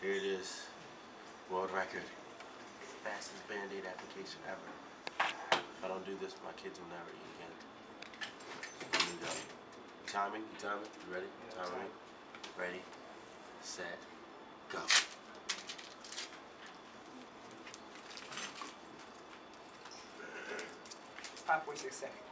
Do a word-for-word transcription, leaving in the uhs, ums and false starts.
Here it is. World record. Fastest Band-Aid application ever. If I don't do this, my kids will never eat again. Here we go. Timing, you timing? You ready? Yeah, timing. Ready, set, go. Stop, wait a second.